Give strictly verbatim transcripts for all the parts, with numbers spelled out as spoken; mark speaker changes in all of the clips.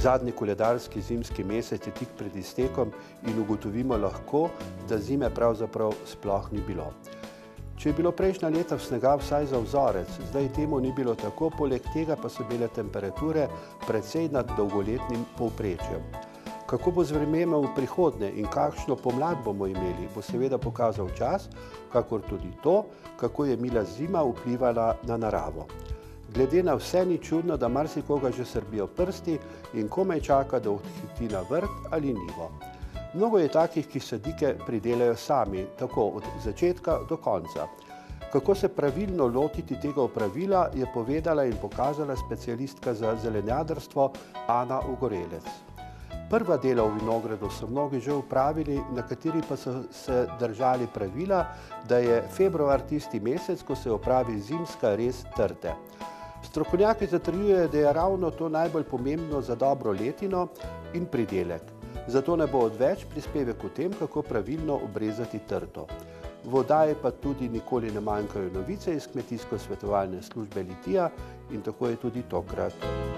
Speaker 1: zadnji koledarski zimski mesec je tik pred iztekom in ugotovimo lahko, da zime pravzaprav sploh ni bilo. Če je bilo prejšnja leta snega vsaj za vzorec, zdaj temu ni bilo tako, poleg tega pa so bile temperature precej nad dolgoletnim povprečjem. Kako bo z vremenom v prihodnje in kakšno pomlad bomo imeli, bo seveda pokazal čas, kakor tudi to, kako je mila zima vplivala na naravo. Glede na vse ni čudno, da marsikoga že srbijo prsti in komaj čaka, da odhiti na vrt ali nivo. Mnogo je takih, ki sadike pridelajo sami, tako od začetka do konca. Kako se pravilno lotiti tega opravila, je povedala in pokazala specialistka za zelenjadarstvo Ana Ugorelec. Prva dela v vinogradu so mnogi že upravili, nekateri pa so se držali pravila, da je februar tisti mesec, ko se opravi zimska rez trte. Strokovnjaki zatrjujejo, da je ravno to najbolj pomembno za dobro letino in pridelek. Zato ne bo odveč prispevek o tem, kako pravilno obrezati trto. V oddaji pa tudi nikoli ne manjkajo novice iz kmetijsko-svetovalne službe Litija in tako je tudi tokrat.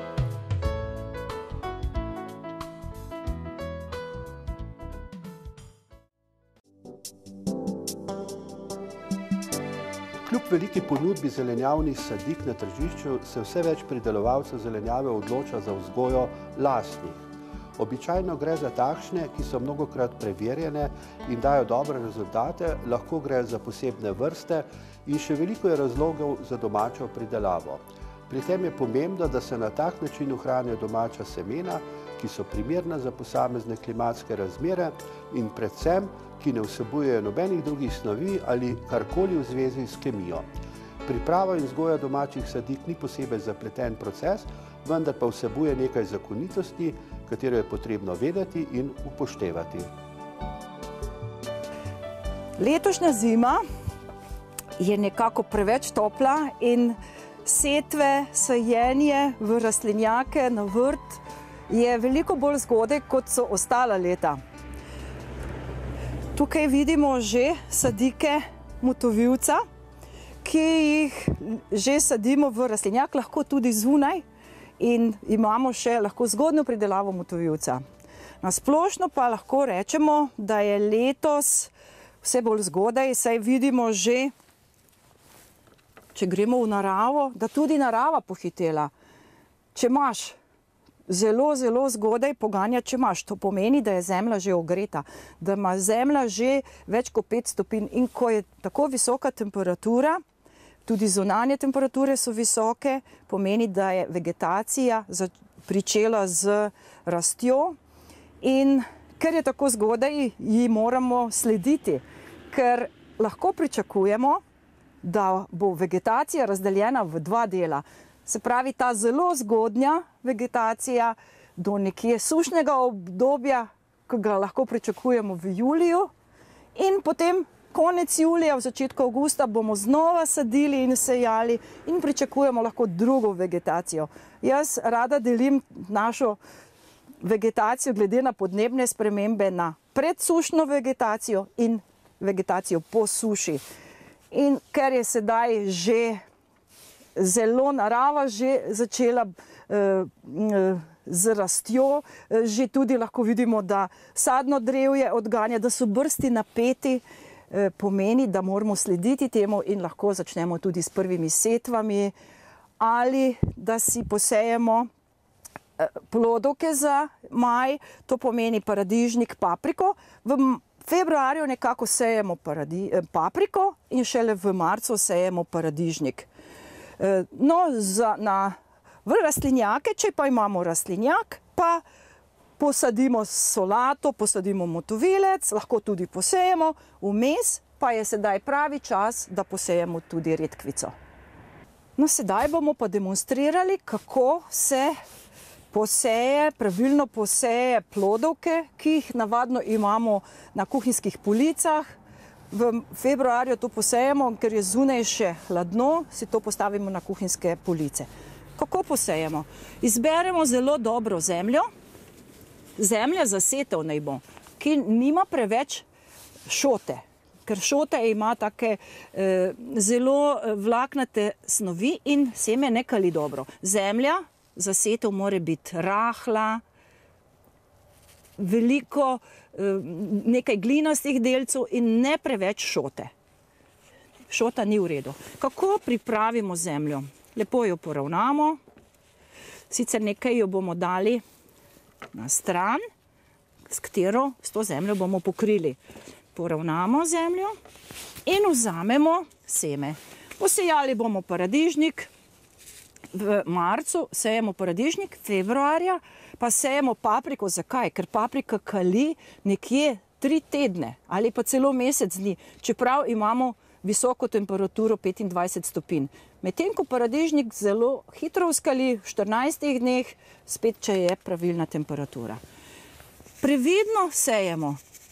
Speaker 1: Kljub veliki ponudbi zelenjavnih sadik na tržišču se vse več pridelovalcev zelenjave odloča za vzgojo lastnih. Običajno gre za takšne, ki so mnogokrat preverjene in dajo dobre rezultate, lahko gre za posebne vrste in še veliko je razlogov za domačo pridelavo. Pri tem je pomembno, da se na tak način ohranijo domača semena, ki so primerna za posamezne klimatske razmere in predvsem, ki ne vsebujejo nobenih drugih snovi ali karkoli v zvezi s kemijo. Priprava in vzgoja domačih sadik ni posebej zapleten proces, vendar pa vsebuje nekaj zakonitosti, katero je potrebno vedeti in upoštevati.
Speaker 2: Letošnja zima je nekako preveč topla in setve, sajenje v rastlinjake na vrt je veliko bolj zgodaj, kot so ostala leta. Tukaj vidimo že sadike motovilca, ki jih že sadimo v rastlinjak, lahko tudi zunaj in imamo še lahko zgodnjo pridelavo motovilca. Na splošno pa lahko rečemo, da je letos vse bolj zgodaj, saj vidimo že, če gremo v naravo, da tudi narava pohitela. Če imaš zelo, zelo zgodaj poganja, če imaš, to pomeni, da je zemlja že ogreta, da ima zemlja že več kot pet stopinj in ko je tako visoka temperatura, tudi zunanje temperature so visoke, pomeni, da je vegetacija pričela z rastjo in ker je tako zgodaj, ji moramo slediti, ker lahko pričakujemo, da bo vegetacija razdeljena v dva dela. Se pravi, ta zelo zgodnja vegetacija do nekje sušnega obdobja, ki ga lahko pričakujemo v juliju in potem konec julija, v začetku avgusta bomo znova sadili in sejali in pričakujemo lahko drugo vegetacijo. Jaz rada delim našo vegetacijo glede na podnebne spremembe na predsušno vegetacijo in vegetacijo po suši. In ker je sedaj že zelo narava že začela eh, z rastjo, že tudi lahko vidimo, da sadno drevje odganja, da so brsti napeti, pomeni, da moramo slediti temu in lahko začnemo tudi s prvimi setvami ali da si posejemo plodovke za maj, to pomeni paradižnik, papriko. V februarju nekako sejemo papriko in šele v marcu sejemo paradižnik. No, za, na, v rastlinjake, če pa imamo rastlinjak, pa posadimo solato, posadimo motovilec, lahko tudi posejemo, vmes pa je sedaj pravi čas, da posejemo tudi redkvico. No, sedaj bomo pa demonstrirali, kako se poseje, pravilno poseje plodovke, ki jih navadno imamo na kuhinjskih policah. V februarju to posejemo, ker je zunaj še hladno, si to postavimo na kuhinjske police. Kako posejemo? Izberemo zelo dobro zemljo. Zemlja za setev naj bo, ki nima preveč šote, ker šote ima take eh, zelo vlaknate snovi in seme ne kali dobro. Zemlja za setev mora biti rahla, veliko nekaj glinastih delcev in ne preveč šote. Šota ni v redu. Kako pripravimo zemljo? Lepo jo poravnamo, sicer nekaj jo bomo dali na stran, s katero s to zemljo bomo pokrili. Poravnamo zemljo in vzamemo seme. Posejali bomo paradižnik, v marcu sejemo paradižnik, februarja pa sejemo papriko. Zakaj? Ker paprika kali nekje tri tedne ali pa celo mesec dni, čeprav imamo visoko temperaturo petindvajset stopinj. Medtem ko paradižnik zelo hitro vzkali, v štirinajstih dneh, spet če je pravilna temperatura. Previdno sejemo.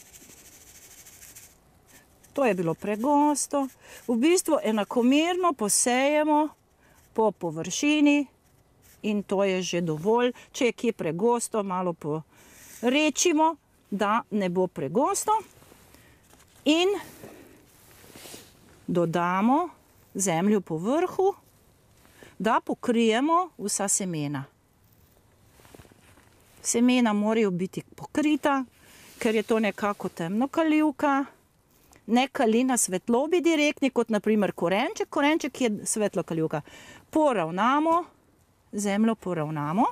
Speaker 2: To je bilo pregosto. V bistvu enakomerno posejemo po površini in to je že dovolj. Če je kje pregosto, malo porečimo, da ne bo pregosto. In dodamo zemljo po vrhu, da pokrijemo vsa semena. Semena morajo biti pokrita, ker je to nekako temnokalivka. Ne kali na svetlobi direktni, kot naprimer korenček. Korenček je svetlokalivka. Poravnamo, zemljo poravnamo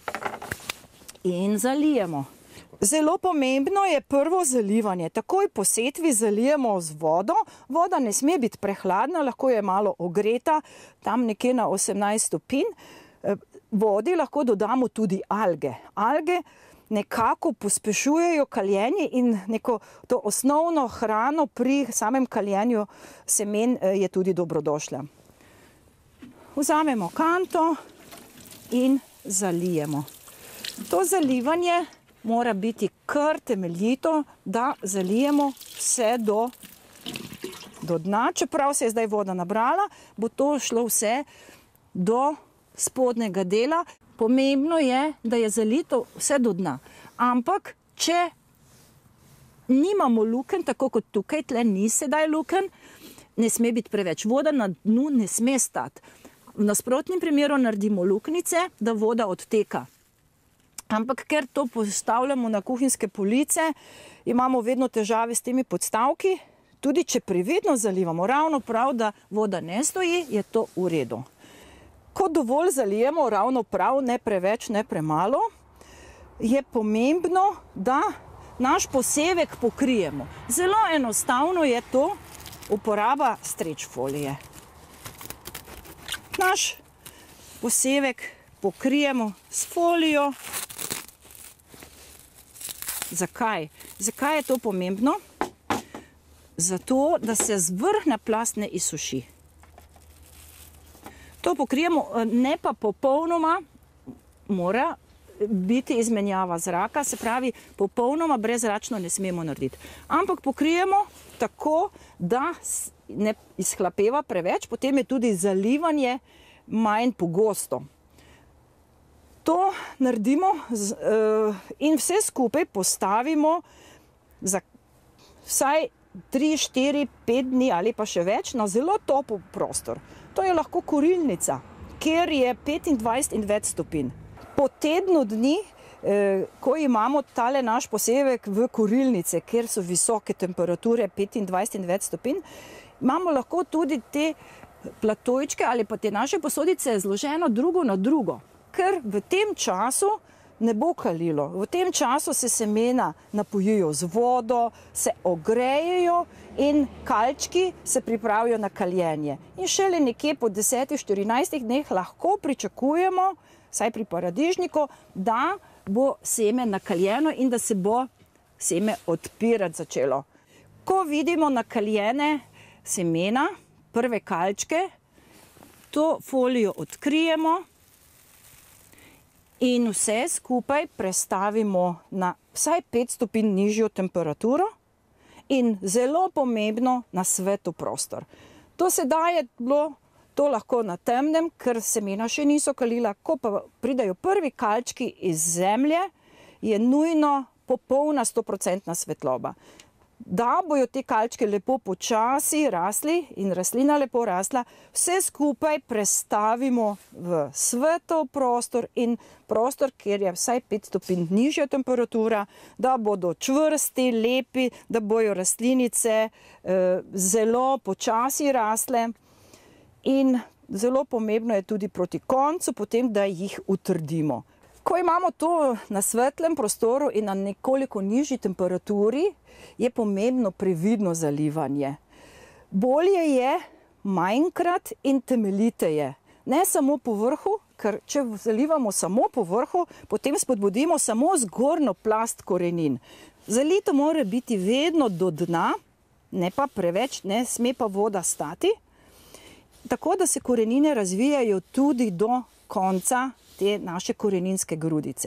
Speaker 2: in zalijemo. Zelo pomembno je prvo zalivanje. Takoj po setvi zalijemo z vodo. Voda ne sme biti prehladna, lahko je malo ogreta, tam nekje na osemnajst stopinj. Vodi lahko dodamo tudi alge. Alge nekako pospešujejo kaljenje in neko to osnovno hrano pri samem kaljenju semen je tudi dobrodošla. Vzamemo kanto in zalijemo. To zalivanje mora biti kar temeljito, da zalijemo vse do, do dna. Čeprav se je zdaj voda nabrala, bo to šlo vse do spodnjega dela. Pomembno je, da je zalito vse do dna. Ampak, če nimamo lukenj, tako kot tukaj, tle ni sedaj lukenj, ne sme biti preveč. Voda na dnu ne sme stati. V nasprotnem primeru naredimo luknjice, da voda odteka. Ampak, ker to postavljamo na kuhinjske police, imamo vedno težave s temi podstavki. Tudi če previdno zalivamo, ravno prav, da voda ne stoji, je to v redu. Ko dovolj zalijemo, ravno prav, ne preveč, ne premalo, je pomembno, da naš posevek pokrijemo. Zelo enostavno je to uporaba streč folije. Naš posevek pokrijemo s folijo. Zakaj? Zakaj je to pomembno? Zato, da se zvrhna plast ne izsuši. To pokrijemo, ne pa popolnoma, mora biti izmenjava zraka, se pravi, popolnoma brezračno ne smemo narediti. Ampak pokrijemo tako, da ne izhlapeva preveč, potem je tudi zalivanje manj pogosto. To naredimo in vse skupaj postavimo za vsaj tri, štiri, pet dni ali pa še več na zelo topel prostor. To je lahko kurilnica, kjer je petindvajset in več stopinj. Po tednu dni, ko imamo tale naš posevek v kurilnice, kjer so visoke temperature petindvajset in več stopinj, imamo lahko tudi te platojčke ali pa te naše posodice zloženo drugo na drugo. Ker v tem času ne bo kalilo. V tem času se semena napojijo z vodo, se ogrejejo in kalčki se pripravijo na kaljenje. In šele nekje po desetih, štirinajstih dneh lahko pričakujemo, saj pri paradižniku, da bo seme nakaljeno in da se bo seme odpirati začelo. Ko vidimo nakaljene semena, prve kalčke, to folijo odkrijemo in vse skupaj prestavimo na vsaj pet stopinj nižjo temperaturo in zelo pomembno na svetu prostor. To sedaj je bilo to lahko na temnem, ker semena še niso kalila. Ko pa pridajo prvi kalčki iz zemlje, je nujno popolna stoprocentna svetloba. da bojo te kalčke lepo počasi rasli in rastlina lepo rasla, vse skupaj prestavimo v svetov prostor in prostor, kjer je vsaj pet stopinj nižja temperatura, da bodo čvrsti, lepi, da bojo rastlinice eh, zelo počasi rasle. In zelo pomembno je tudi proti koncu, potem, da jih utrdimo. Ko imamo to na svetlem prostoru in na nekoliko nižji temperaturi, je pomembno previdno zalivanje. Bolje je manjkrat in temeljiteje. Ne samo po vrhu, ker če zalivamo samo po vrhu, potem spodbudimo samo zgornjo plast korenin. Zalito mora biti vedno do dna, ne pa preveč, ne sme pa voda stati, tako da se korenine razvijajo tudi do konca te naše koreninske grudice.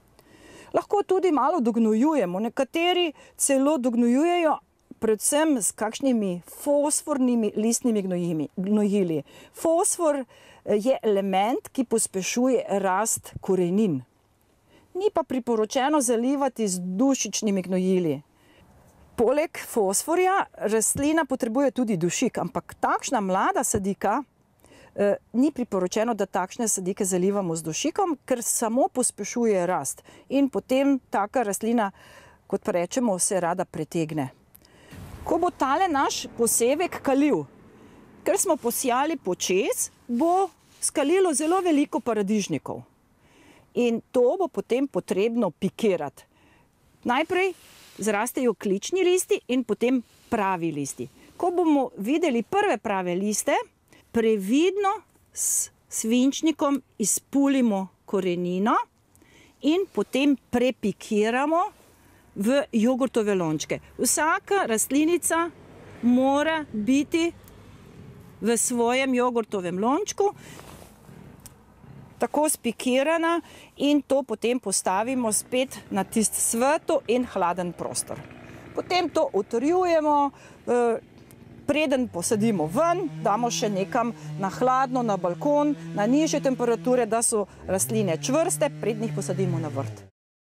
Speaker 2: Lahko tudi malo dognojujemo, nekateri celo dognojujejo predvsem s kakšnimi fosfornimi listnimi gnojili. Fosfor je element, ki pospešuje rast korenin. Ni pa priporočeno zalivati z dušičnimi gnojili. Poleg fosforja rastlina potrebuje tudi dušik, ampak takšna mlada sadika eh, ni priporočeno, da takšne sadike zalivamo z dušikom, ker samo pospešuje rast. In potem taka rastlina, kot pa rečemo, se rada pretegne. Ko bo tale naš posevek kalil, ker smo posijali počez, bo skalilo zelo veliko paradižnikov. In to bo potem potrebno pikirati. Najprej zrastejo klični listi in potem pravi listi. Ko bomo videli prve prave liste, previdno s svinčnikom izpulimo korenino in potem prepikiramo v jogurtove lončke. Vsaka rastlinica mora biti v svojem jogurtovem lončku, tako spikirana, in to potem postavimo spet na tist sveto in hladen prostor. Potem to utrjujemo, preden posadimo ven, damo še nekam na hladno, na balkon, na nižje temperature, da so rastline čvrste, preden jih posadimo na vrt.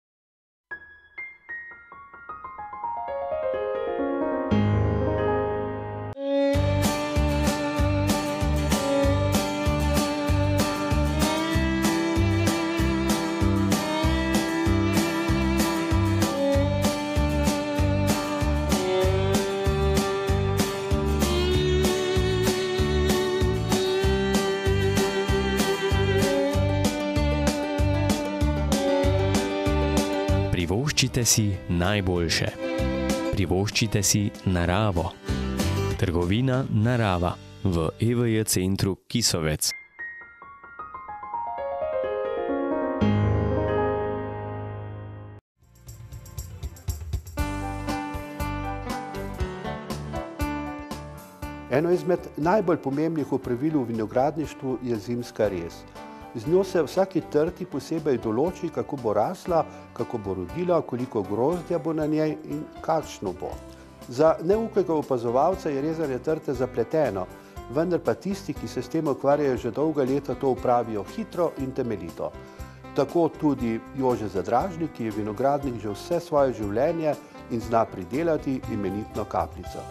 Speaker 3: Privoščite si najboljše. Privoščite si naravo. Trgovina Narava v E V J centru Kisovec.
Speaker 1: Eno izmed najbolj pomembnih opravil v vinogradništvu je zimska rez. Z njo se vsaki trti posebej določi, kako bo rasla, kako bo rodila, koliko grozdja bo na njej in kakšno bo. Za neukega opazovalca je rezanje trte zapleteno, vendar pa tisti, ki se s tem ukvarjajo že dolga leta, to opravijo hitro in temeljito. Tako tudi Jože Zadražnik, ki je vinogradnik že vse svoje življenje in zna pridelati imenitno kapljico.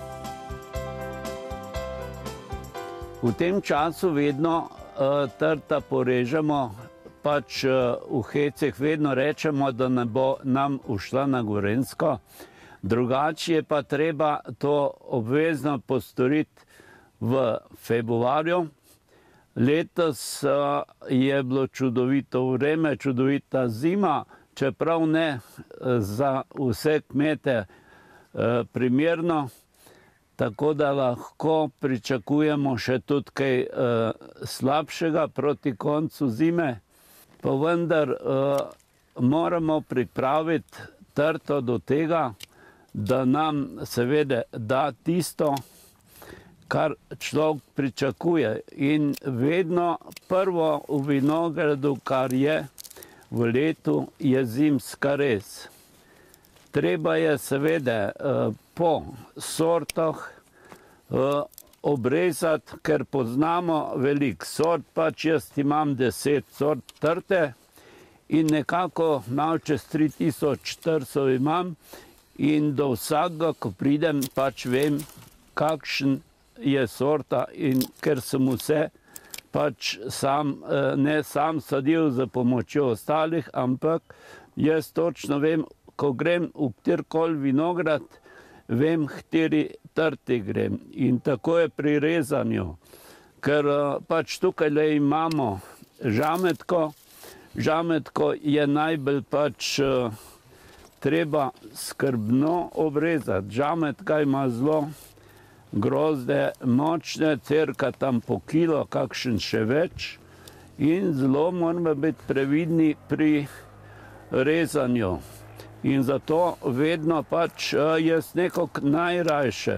Speaker 4: V tem času vedno trta porežemo, pač v hecih vedno rečemo, da ne bo nam ušla na Gorenjsko. Drugače je pa treba to obvezno postoriti v februarju. Letos je bilo čudovito vreme, čudovita zima, čeprav ne za vse kmete primerno. Tako da lahko pričakujemo še tudi kaj uh, slabšega proti koncu zime. Pa vendar uh, moramo pripraviti trto do tega, da nam seveda da tisto, kar človek pričakuje. In vedno prvo v vinogradu, kar je v letu, je zimska rez. Treba je seveda uh, po sortah uh, obrezati, ker poznamo veliko sort, pač jaz imam deset sort trte in nekako malo čez tri tisoč štiristo imam in do vsakega, ko pridem, pač vem, kakšen je sorta in ker sem vse pač sam, ne sam sadil za pomočjo ostalih, ampak jaz točno vem, ko grem v kjerkoli vinograd, vem, kateri trti grem. In tako je pri rezanju, ker pač tukaj le imamo žametko. Žametko je najbolj pač treba skrbno obrezati. Žametka ima zelo grozde močne, cirka tam po kilo, kakšen še več. In zelo moramo biti previdni pri rezanju. In zato vedno pač jaz nekako najrajše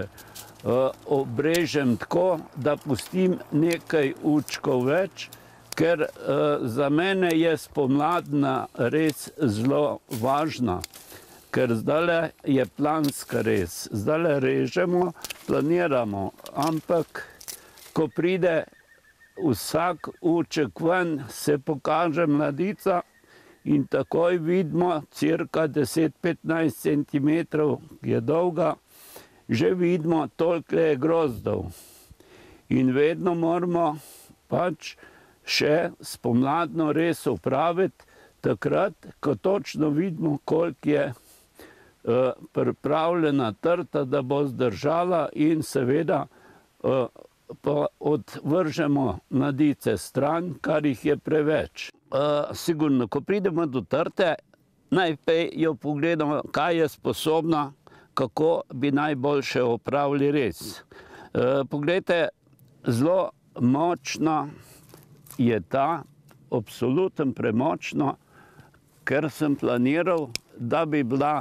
Speaker 4: obrežem tako, da pustim nekaj učkov več, ker za mene je spomladna res zelo važna, ker zdaj je planska rez. Zdaj režemo, planiramo, ampak ko pride vsak uček ven, se pokaže mladica in takoj vidimo, cirka deset do petnajst centimetrov je dolga, že vidimo, toliko je grozdov. In vedno moramo pač še spomladno res opraviti, takrat, ko točno vidimo, koliko je pripravljena trta, da bo zdržala in seveda pa odvržemo mladice stran, kar jih je preveč. Sigurno, ko pridemo do trte, najprej jo pogledamo, kaj je sposobna, kako bi najboljše opravili rez. Poglejte, zelo močna je ta, absolutno premočno, ker sem planiral, da bi bila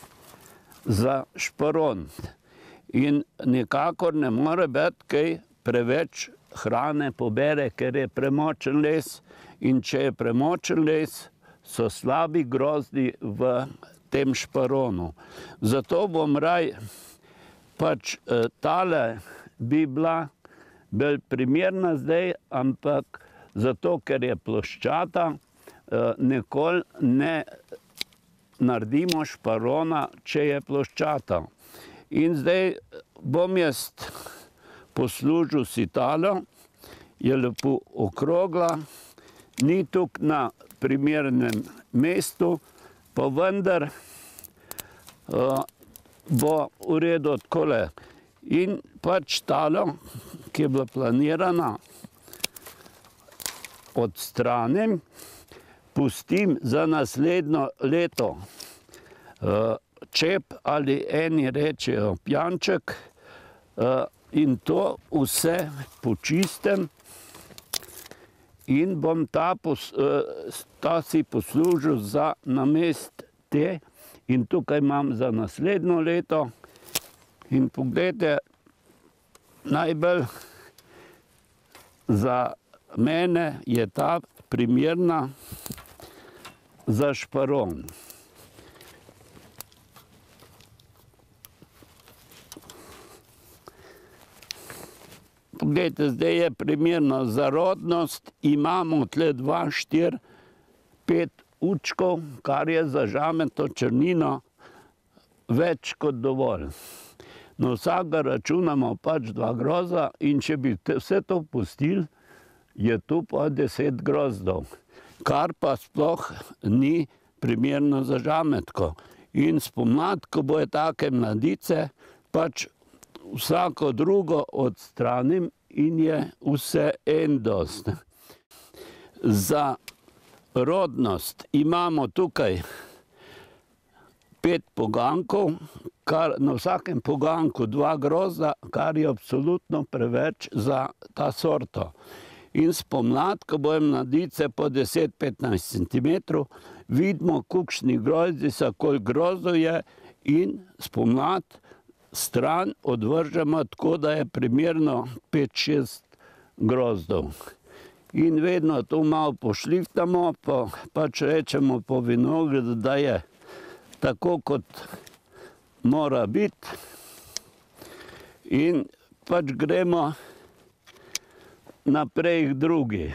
Speaker 4: za šparon. In nikakor ne more biti, kaj preveč hrane pobere, ker je premočen les. In če je premočen les, so slabi grozdi v tem šparonu. Zato bom raj, pač tale bi bila bolj primerna zdaj, ampak zato, ker je ploščata, nikoli ne naredimo šparona, če je ploščata. In zdaj bom jaz poslužil si talo, je lepo okrogla, ni tukaj na primernem mestu, pa vendar bo v redu takole. In pač talo, ki je bila planirana, odstranim, pustim za naslednjo leto čep ali eni rečejo pjanček in to vse počistim in bom ta, ta si poslužil za namest te in tukaj imam za naslednjo leto. In pogledajte, najbolj za mene je ta primerna za šparon. Poglejte, zdaj je primerno za rodnost, imamo tle dva, štiri, pet učkov, kar je za žameto črnino več kot dovolj. Na vsakega računamo pač dva groza in če bi vse to pustili, je tu pa deset grozdov, kar pa sploh ni primerno za žametko. In spomlad, ko bojo take mladice, pač vsako drugo odstranim in je vse en dost. Za rodnost imamo tukaj pet pogankov, kar na vsakem poganku dva grozda, kar je absolutno preveč za ta sorto. In spomlad, ko bojo mladice po deset do petnajst centimetrov, vidimo, kakšni grozdi so, koliko grozdov je in spomlad stran odvržemo tako, da je primerno pet do šest grozdov. In vedno to malo pošliftamo, pa pač rečemo po vinogradu, da je tako, kot mora biti. In pač gremo naprej k drugi.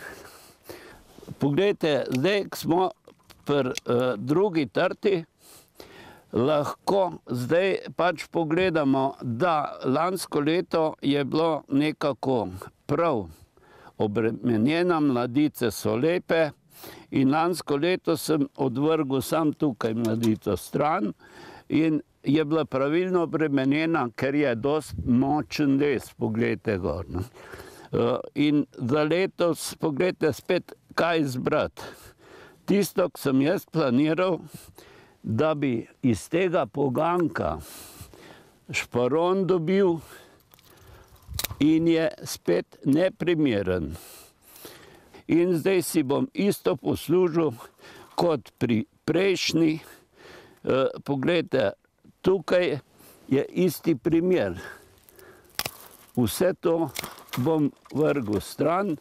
Speaker 4: Poglejte, zdaj, ko smo pri drugi trti, lahko zdaj pač pogledamo, da lansko leto je bilo nekako prav obremenjena, mladice so lepe in lansko leto sem odvrgel sam tukaj mladico stran in je bila pravilno obremenjena, ker je dost močen les, pogledajte gor. In za letos, pogledajte spet, kaj izbrati. Tisto, ko sem jaz planiral, da bi iz tega poganka šparon dobil in je spet neprimeren. In zdaj si bom isto poslužil kot pri prejšnji. Poglejte, tukaj je isti primer. Vse to bom vrgel stran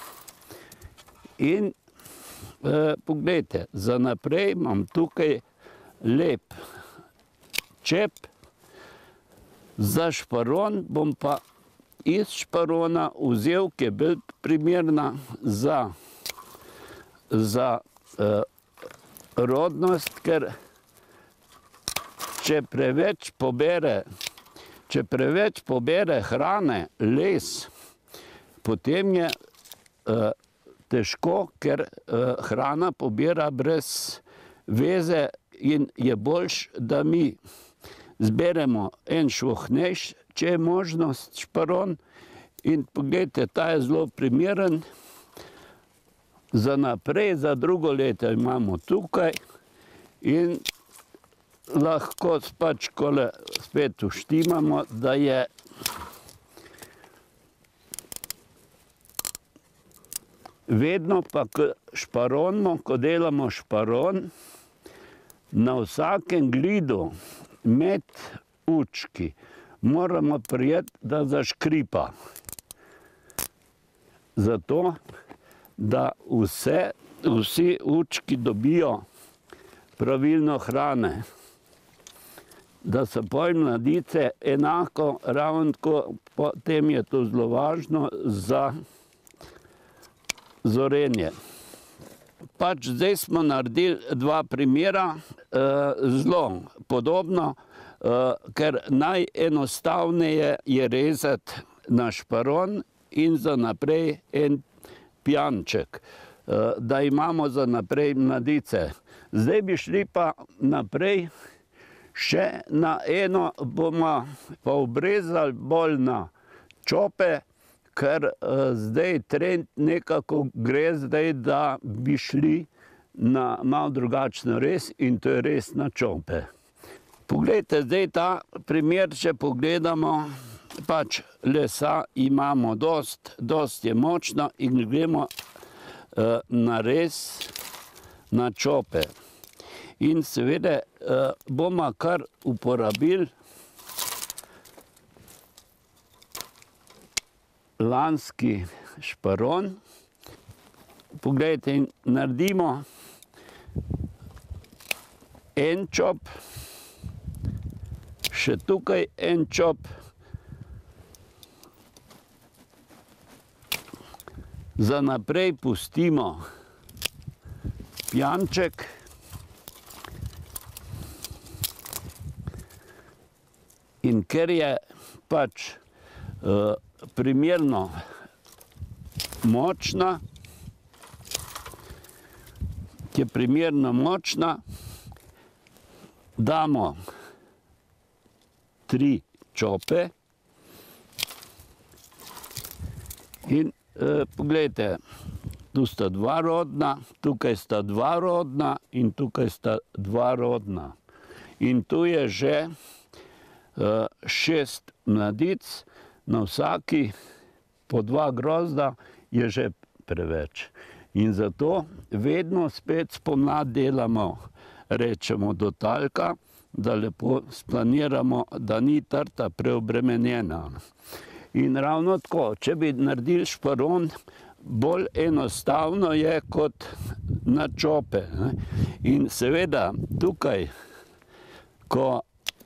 Speaker 4: in poglejte, za naprej imam tukaj lep čep. Za šparon bom pa iz šparona vzel, ki je bolj primerna za, za uh, rodnost, ker če preveč pobere, če preveč pobere hrane les, potem je uh, težko, ker uh, hrana pobira brez veze in je boljš, da mi zberemo en švohnejš, če je možnost šparon. In pogledajte, ta je zelo primeren. Za naprej, za drugo leto imamo tukaj in lahko pač kole spet uštimamo, da je vedno pa k šparonimo, ko delamo šparon, na vsakem glidu med učki moramo prijeti, da zaškripa. Zato, da vse, vsi učki dobijo pravilno hrane. Da so pol mladice enako, ravno tako, potem je to zelo važno za zorenje. Pač zdaj smo naredili dva primera, zelo podobno, ker najenostavneje je rezati na šparon in za naprej en pijanček, da imamo za naprej mladice. Zdaj bi šli pa naprej, še na eno bomo pa obrezali bolj na čope, ker zdaj trend nekako gre zdaj, da bi šli na malo drugačno rez in to je res na čope. Poglejte, zdaj ta primer, če pogledamo, pač lesa imamo dost, dost je močno in gremo na rez na čope. In seveda bomo kar uporabili lanski šparon. Poglejte, in naredimo en čop, še tukaj en čop, za naprej pustimo pijanček. In ker je pač uh, primerno močna, ki je primerno močna, damo tri čope in uh, pogledajte, tu sta dva rodna, tukaj sta dva rodna in tukaj sta dva rodna. In tu je že šest mladic, na vsaki po dva grozda je že preveč. In zato vedno spet spomladi delamo, rečemo do talka, da lepo splaniramo, da ni trta preobremenjena. In ravno tako, če bi naredili šparon, bolj enostavno je kot na čope. In seveda tukaj, ko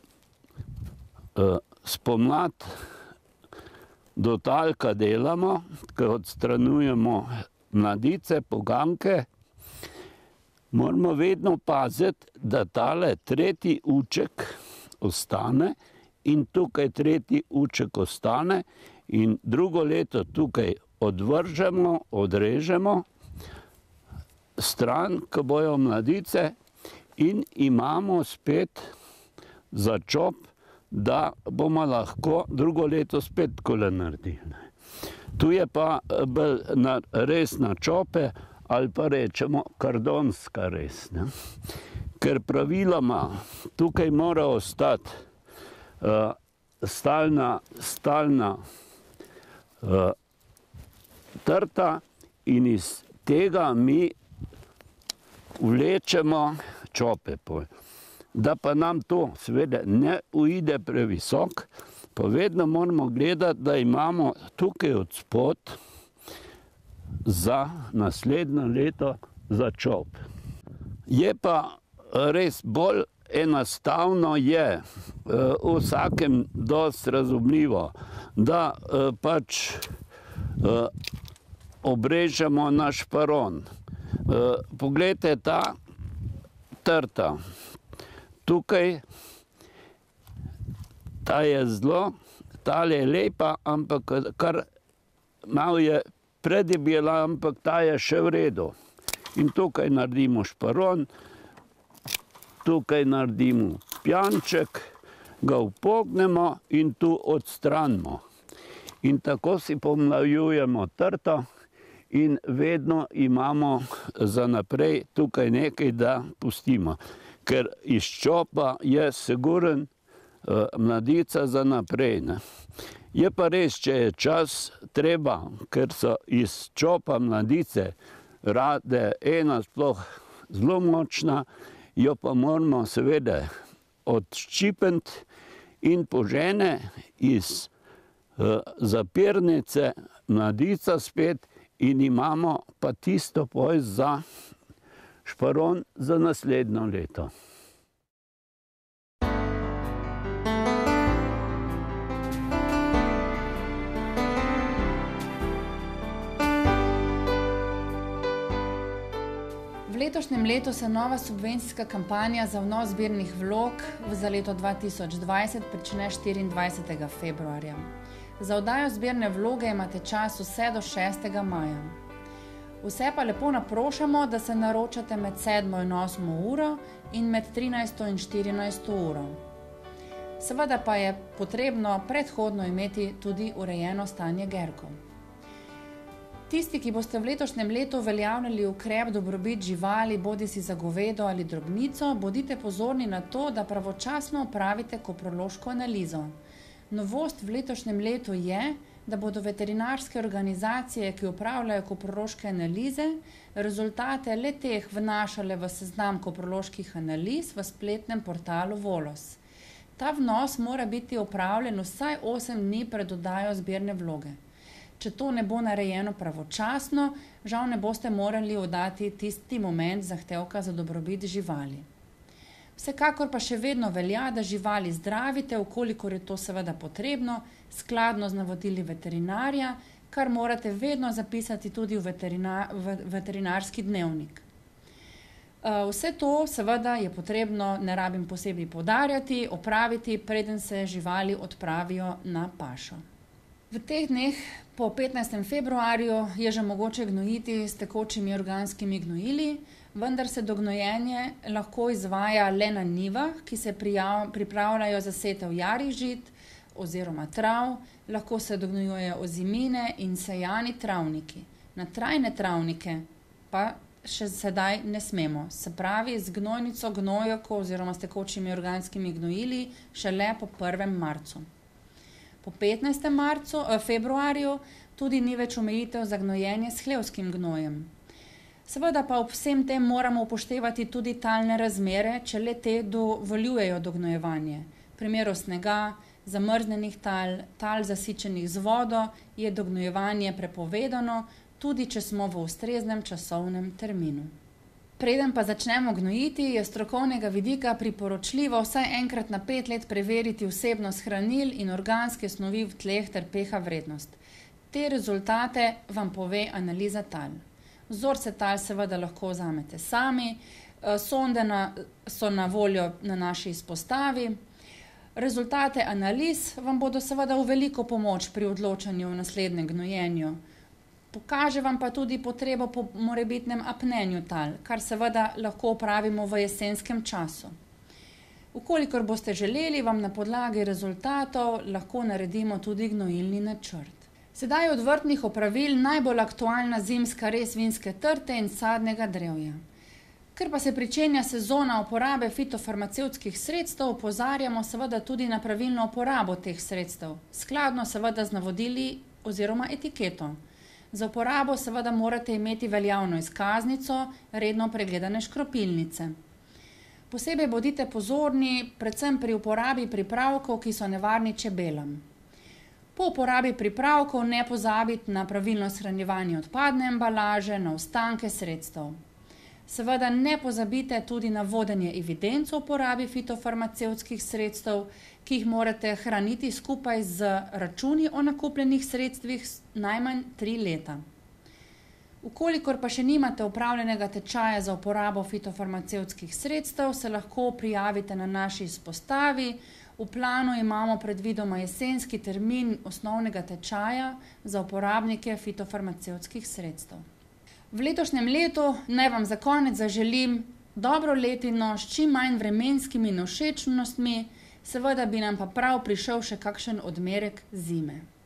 Speaker 4: spomlad do talka delamo, ko odstranujemo mladice, poganke, Moramo vedno paziti, da tale tretji uček ostane in tukaj tretji uček ostane in drugo leto tukaj odvržemo, odrežemo stran, ko bojo mladice in imamo spet za čop, da bomo lahko drugo leto spet takole naredili. Tu je pa bolj na, res na čope ali pa rečemo kardonska res. Ne? Ker praviloma tukaj mora ostati uh, stalna, stalna uh, trta in iz tega mi vlečemo čope. Da pa nam to seveda ne uide previsok, pa vedno moramo gledati, da imamo tukaj od spod za naslednje leto za čop. Je pa res bolj enostavno je, v vsakem dosti razumljivo, da pač obrežemo na šparon. Poglejte ta trta. Tukaj ta je zelo, ta je lepa, ampak kar malo je predebela, ampak ta je še v redu. In tukaj naredimo šparon, tukaj naredimo pjanček, ga upognemo in tu odstranimo. In tako si pomlajujemo trto in vedno imamo za naprej tukaj nekaj, da pustimo. Ker iz čopa je siguren uh, mladica za naprej. Ne. Je pa res, če je čas treba, ker so iz čopa mladice rade ena sploh zelo močna, jo pa moramo seveda odščipniti in požene iz uh, zapirnice mladica spet in imamo pa tisto poj za šparon za naslednjo leto.
Speaker 5: V letošnjem letu se nova subvencijska kampanja za vnos zbirnih vlog za leto dva tisoč dvajset prične štiriindvajsetega februarja. Za oddajo zbirne vloge imate čas vse do šestega maja. Vse pa lepo naprošamo, da se naročate med sedmo in osmo uro in med trinajsto in štirinajsto uro. Seveda pa je potrebno predhodno imeti tudi urejeno stanje gerkov. Tisti, ki boste v letošnjem letu uveljavljali ukrep dobrobit živali, bodisi za govedo ali drobnico, bodite pozorni na to, da pravočasno opravite koprološko analizo. Novost v letošnjem letu je, da bodo veterinarske organizacije, ki upravljajo koprološke analize, rezultate le-teh vnašale v seznam koproloških analiz v spletnem portalu Volos. Ta vnos mora biti opravljen vsaj osem dni pred oddajo zbirne vloge. Če to ne bo narejeno pravočasno, žal ne boste morali oddati tisti moment zahtevka za dobrobit živali. Vsekakor pa še vedno velja, da živali zdravite, ukolikor je to seveda potrebno, skladno z navodili veterinarja, kar morate vedno zapisati tudi v, veterinar, v veterinarski dnevnik. Vse to seveda je potrebno, ne rabim posebej poudarjati, opraviti, preden se živali odpravijo na pašo. V teh dneh po petnajstem februarju je že mogoče gnojiti s tekočimi organskimi gnojili, vendar se dognojenje lahko izvaja le na njivah, ki se prijav, pripravljajo za setev jarih žit oziroma trav, lahko se dognojujejo ozimine in sejani travniki. Na trajne travnike pa še sedaj ne smemo, se pravi z gnojnico, gnojoko oziroma s tekočimi organskimi gnojili šele po prvem marcu. Po petnajstem marcu, eh, februarju tudi ni več omejitev za gnojenje s hlevskim gnojem. Seveda pa ob vsem tem moramo upoštevati tudi talne razmere, če le te dovoljujejo dognojevanje. V primeru snega, zamrznenih tal, tal zasičenih z vodo je dognojevanje prepovedano, tudi če smo v ustreznem časovnem terminu. Preden pa začnemo gnojiti, je strokovnega vidika priporočljivo vsaj enkrat na pet let preveriti vsebnost hranil in organske snovi v tleh ter pH vrednost. Te rezultate vam pove analiza tal. Vzorce tal seveda lahko vzamete sami, sonde na, so na voljo na naši izpostavi. Rezultate analiz vam bodo seveda v veliko pomoč pri odločanju o naslednjem gnojenju. Pokaže vam pa tudi potrebo po morebitnem apnenju tal, kar seveda lahko opravimo v jesenskem času. Vkolikor boste želeli, vam na podlagi rezultatov lahko naredimo tudi gnojilni načrt. Sedaj je od vrtnih opravil najbolj aktualna zimska rez vinske trte in sadnega drevja. Ker pa se pričenja sezona uporabe fitofarmacevtskih sredstev, opozarjamo seveda tudi na pravilno uporabo teh sredstev, skladno seveda z navodili oziroma etiketo. Za uporabo seveda morate imeti veljavno izkaznico, redno pregledane škropilnice. Posebej bodite pozorni predvsem pri uporabi pripravkov, ki so nevarni čebelam. Po uporabi pripravkov ne pozabiti na pravilno shranjevanje odpadne embalaže, na ostanke sredstev. Seveda ne pozabite tudi na vodenje evidenc o uporabi fitofarmacevtskih sredstev, ki jih morate hraniti skupaj z računi o nakupljenih sredstvih najmanj tri leta. Vkolikor pa še nimate opravljenega tečaja za uporabo fitofarmacevtskih sredstev, se lahko prijavite na naši izpostavi. V planu imamo predvidoma jesenski termin osnovnega tečaja za uporabnike fitofarmacevtskih sredstev. V letošnjem letu naj vam za konec zaželim dobro letino s čim manj vremenskimi nevšečnostmi, seveda bi nam pa prav prišel še kakšen odmerek zime.